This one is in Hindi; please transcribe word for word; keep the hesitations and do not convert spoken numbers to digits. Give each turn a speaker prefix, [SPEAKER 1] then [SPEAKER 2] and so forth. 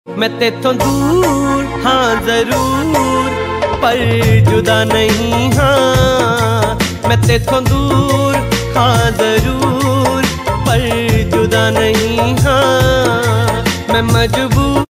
[SPEAKER 1] मैं तेथों दूर हाँ जरूर, पर जुदा नहीं हाँ। मैं तेथों दूर हाँ जरूर, पर जुदा नहीं हाँ। मैं मजबूर